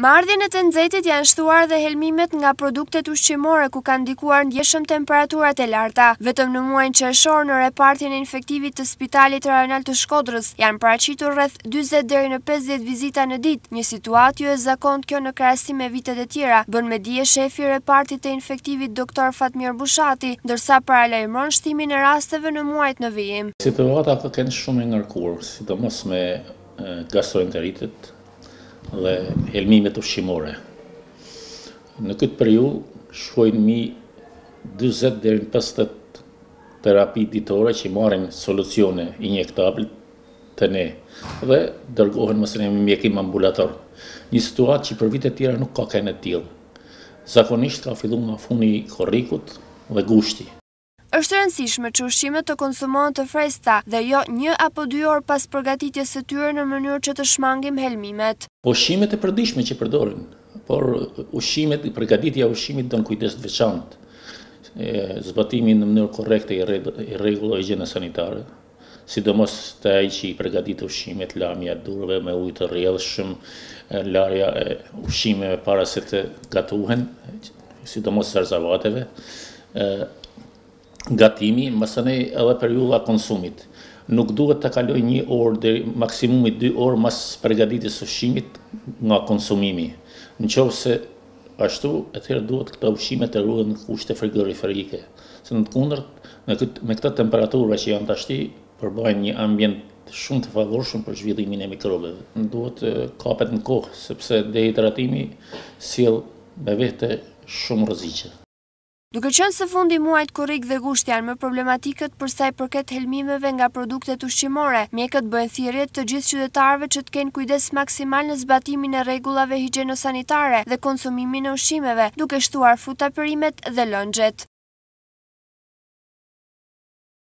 Marrëdhëniet e nxehtit janë shtuar dhe helmimet nga produktet ushqimore ku kanë ndikuar ndjeshëm temperaturat e larta. Vetëm në muajin qershor në repartin e infektivit të Spitalit Rajonal të Shkodrës janë paraqitur rreth 40 deri në 50 vizita në ditë, një situatë jo e zakontë kjo në krahasim me vitet e tjera, bën me dije shefi i repartit të infektivit Dr. Fatmir Bushati, ndërsa paralajmëron shtimin e rasteve në muajt në vijim. Situata ka qenë shumë e ngarkuar, sidomos me gastroenteritit dhe helmimet ushqimore. Në këtë periudhë shkojnë 40 deri në 50 terapi ditore që marrin solucione injektable të ne dhe dërgohen mësën me mjekim ambulator. Një situatë që për vite tjera nuk ka qenë e tillë. Zakonisht ka filluar nga funi i korrikut dhe gushti. Është e rëndësishme që ushqimet të konsumohen të freskëta dhe jo 1 apo 2 orë pas përgatitjes së tyre në mënyrë që të shmangim helmimet. Ushqimet e përditshme që përdoren, por përgatitja e ushqimit don kujdes të veçantë. Zbatimi në mënyrë korrekte i rregullave higjiene sanitare, sidomos të ai që i përgatit ushqimet, lamja e durve me ujë të rrjedhshëm, larja e ushqimeve para se të gatuhen, sidomos zarzavateve, gatimi, mësënej edhe periudha konsumit. Nuk duhet të kaloj 1 orë deri maksimumi 2 orë mas përgatitjes së ushqimit nga konsumimi. Nëse ashtu, atëherë duhet këta ushqime të ruhen në kushte frigoriferike. Se në të kundërt, me këtë temperaturë që janë tashti, përbajnë një ambient shumë të favorshëm për zhvillimin e mikrobeve. Duhet kapet në kohë, sepse dehidratimi sjell me vete shumë rreziqe. Duke qenë se fundi muajit korrik dhe gusht janë më problematikët për sa i përket helmimeve nga produktet ushqimore, mjekët bëjnë thirrje të gjithë qytetarëve që të kenë kujdes maksimal në zbatimin e rregullave higjieno-sanitare dhe konsumimin e ushqimeve, duke shtuar frutaperimet dhe lëngjet.